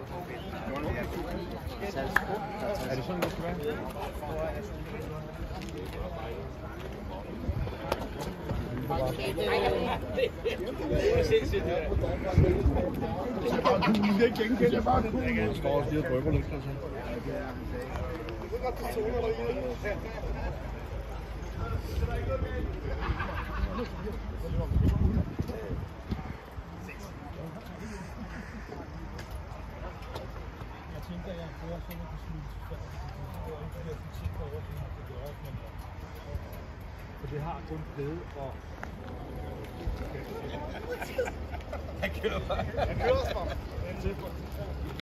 Er det sådan, det skal være? Det står også lige og drøber lidt, altså. Jeg tænker, at jeg fører sådan en beslutningsfærdig, fordi det er ikke de der butikker over, som har det gjort, men for det har kun glæde og... Jeg kører bare. Jeg kører også bare.